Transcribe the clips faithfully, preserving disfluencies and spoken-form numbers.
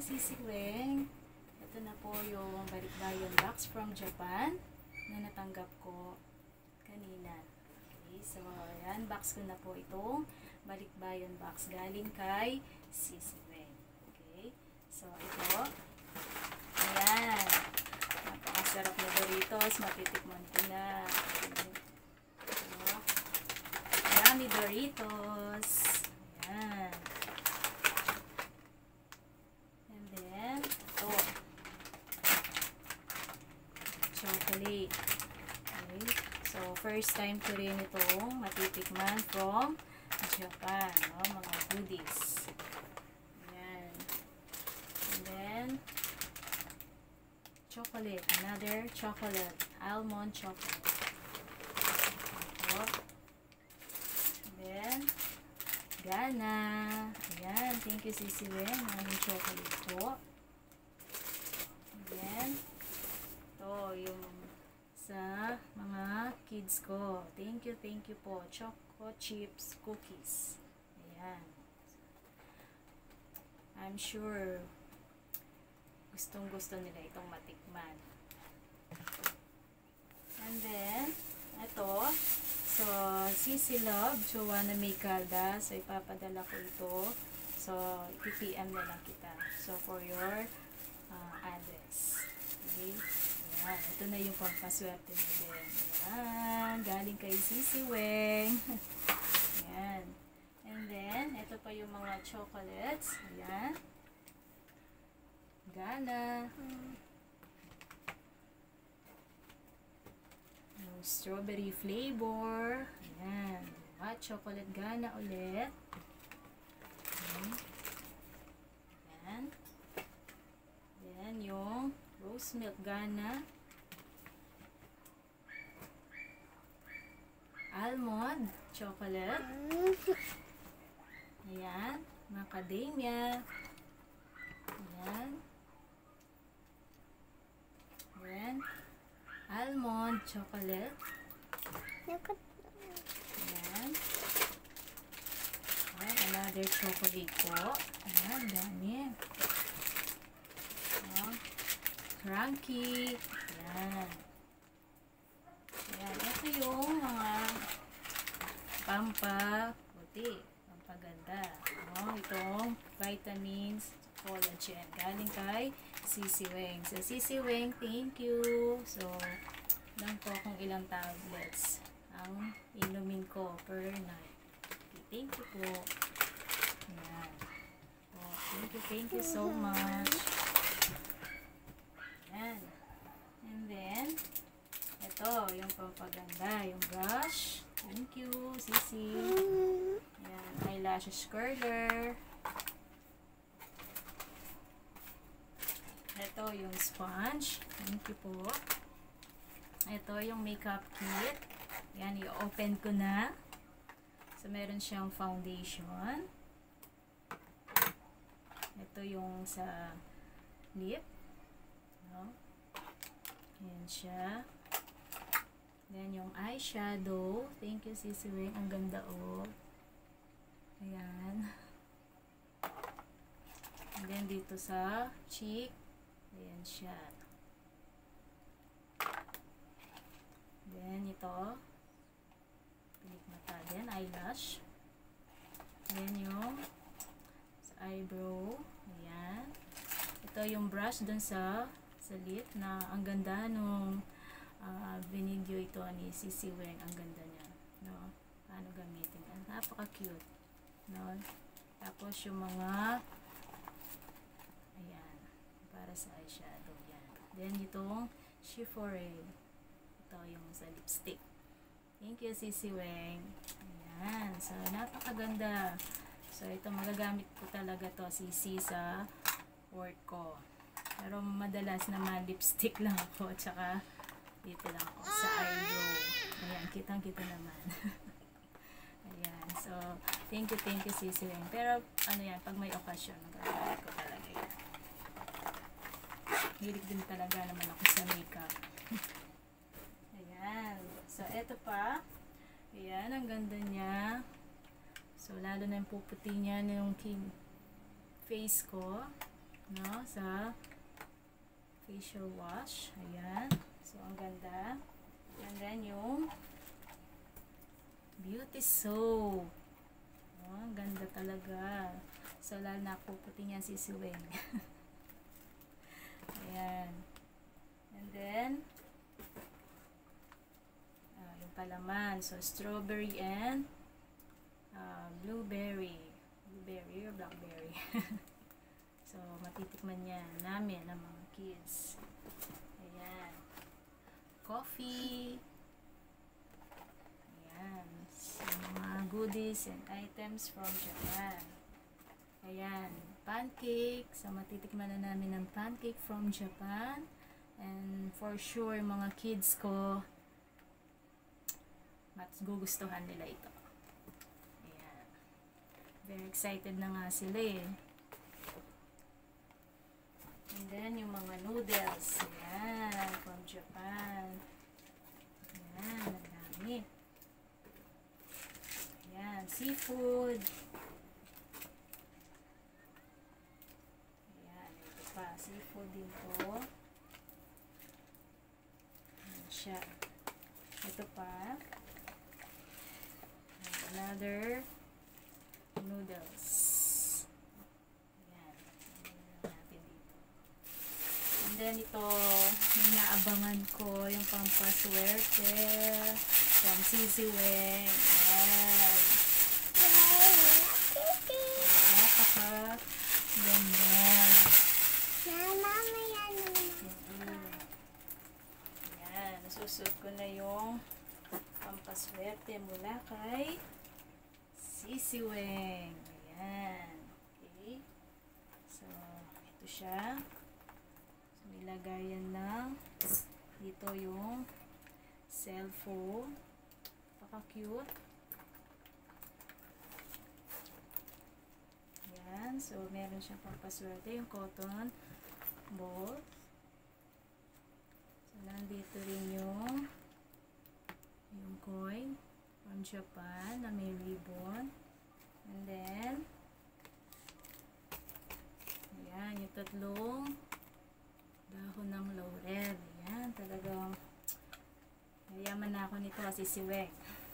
Sisi Weng. Ito na po yung balikbayan box from Japan na natanggap ko kanina. Okay, so ayan, box ko na po itong balikbayan box galing kay Sisi Weng. Okay, so ito. Ayan. Napakasarap na Doritos. Matitikman ko na. So, yummy Doritos. Ayan. And then, ito. Chocolate. Okay. So, first time ko rin itong matitikman from Japan. No? Mga goodies. Ayan. And then, chocolate. Another chocolate. Almond chocolate. Ito. And then, Gana. Ayan. Thank you, Sisi Weng. Maraming chocolate po. And then, ito yung sa mga kids ko. Thank you, thank you po. Choco chips cookies. Ayan. I'm sure gustong gusto nila itong matikman. And then, ito. So, Sisi Love, Joanna May Calda. So, ipapadala ko ito. So, i P M na lang kita. So, for your uh, address. Okay? Ayan. Ito na yung pampaswerte mo din. Ayan. Galing kay Sisi Weng. Ayan. And then, ito pa yung mga chocolates. Ayan. Gana. Yung strawberry flavor. Ayan. Hot chocolate Gana ulit. Ayan. Ayan. Ayan yung rose milk Gana. Almond chocolate. Ayan. Macadamia. Ayan. Ayan. Almond chocolate. Ayan. Ayan. Another chocolate po. Ayan. Dami. Ayan. Cranky. Ayan. Ayan. Ito yung mga pampaputi. Pampaganda. Oh, itong vitamins, collagen. Galing kay Sisi Weng. So, Sisi Weng, thank you. So, lang po kung ilang tablets ang inumin ko per night. Okay, thank you po. Ayan. Oh, thank you, thank you so much. Ayan. And then, ito, yung pampaganda, yung brush. Thank you, Sisi. Ayan, eyelashes curler. Ito yung sponge. Thank you po. Ito yung makeup kit. Yan, i-open ko na. So, meron siyang foundation. Ito yung sa lip. No? Yan siya. Then, yung eyeshadow. Thank you, Sisi Weng. Ang ganda, oh. Ayan. And then, dito sa cheek. Ayan siya. Then, ito. Pilik mata din. Eyelash. Then, yung sa eyebrow. Ayan. Ito yung brush dun sa sa lip na ang ganda nung uh, binidyo ito ni Sisi Weng. Ang ganda niya. No? Paano gamitin? Napaka-cute. No? Tapos, yung mga ayan. Para sa eyeshadow. Yan. Then, itong Chiffore. Ito yung sa lipstick. Thank you, Sisi Weng. Ayan. So, napakaganda. So, ito magagamit ko talaga to, Sisi, sa work ko. Pero, madalas naman, lipstick lang ako. Tsaka, dito lang ako sa eyebrow. Ayan. Kitang-kita naman. Ayan. So, thank you, thank you, Sisi Weng. Pero, ano yan, pag may okasyon, magagamit ko talaga yan. Hilig din talaga naman ako sa makeup. Ayan. So, eto pa. Ayan, ang ganda niya. So, lalo na yung puputi niya yung face ko. no, sa facial wash. Ayan. So, ang ganda. And then, yung beauty soap. Oh, ang ganda talaga. So, lalo na puputi niya si Siweng. Ayan. And then, uh, yung palaman. So, strawberry and uh, blueberry. Blueberry or blackberry. So, matitikman niya namin ng mga kids. Ayan. Coffee. Ayan. So, mga goodies and items from Japan. Ayan. Pancake. So, matitikman na namin ng pancake from Japan. And for sure, mga kids ko, mas gugustuhan nila ito. Ayan. Very excited na nga sila eh. And then, yung mga noodles. Ayan. From Japan. Ayan. Ang dami. Ayan. Seafood. Ayan. Ito pa. Seafood din po. Ayan siya. Ito pa. Another noodles. Ayan. Ayan natin dito. And then ito, inaabangan ko yung pampaswerte from Sisiweng. Ayan. Napaka ganda. Ayan. Nasusuot ko na yung pampaswerte mula kay Sisiweng. Ayan. Okay. So, ito siya. So, nilagayan ng dito yung cellphone. Paka-cute. Ayan. So, meron siyang pampaswerte. Yung cotton ball. So, nandito rin yung yung coin from Japan na may ribbon. And then, ayan, yung tatlong dahon ng laurel. Ayan, talagang yayaman na ako nito kasi Siweng.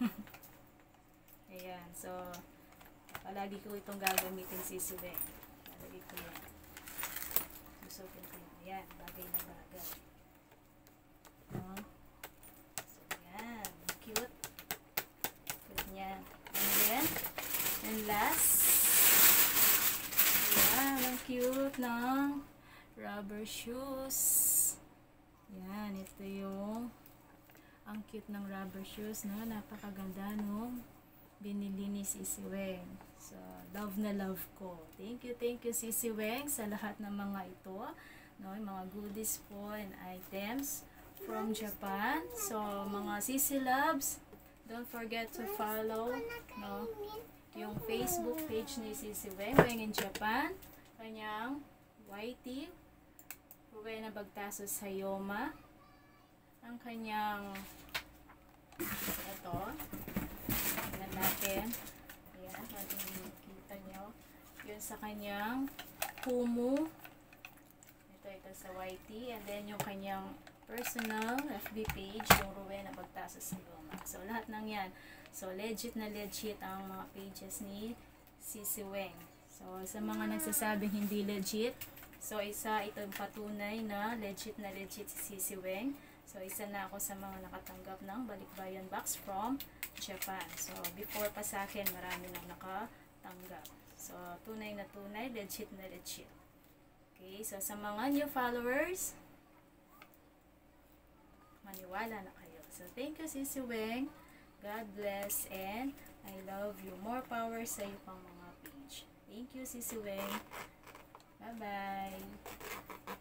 Ayan, so, palagi ko itong gagamitin si Siweng. Palagi ko yan. Gusukin ko yan. Ayan, bagay na bagay. No? And then, and last, ayan, ang cute ng rubber shoes. Yan, ito yung ang cute ng rubber shoes, no? Napakaganda nung binili ni Sisiweng. So, love na love ko. Thank you, thank you Sisiweng sa lahat ng mga ito, no? Yung mga goodies po and items from Japan. So, mga Sisi Loves, don't forget to follow, no, yung Facebook page ni Sisiweng, Weng in Japan, kanyang Y T, Rowena Bagtasos Hayoma, ang kanyang, ito, tingnan natin, ayan, natin makikita nyo, yun sa kanyang Kumu, ito, ito sa Y T, and then yung kanyang personal F B page, yung Rowena Bagtasos Hayoma. So, lahat ng yan. So, legit na legit ang mga pages ni Sisiweng. So, sa mga nagsasabing hindi legit, so, isa itong patunay na legit na legit si Sisiweng. So, isa na ako sa mga nakatanggap ng balikbayan box from Japan. So, before pa sa akin, marami nang nakatanggap. So, tunay na tunay, legit na legit. Okay, so sa mga new followers, maniwala na kayo. So, thank you, Sisiweng. God bless and I love you. More power sa iyo pang mga page. Thank you, Sisiweng. Bye-bye.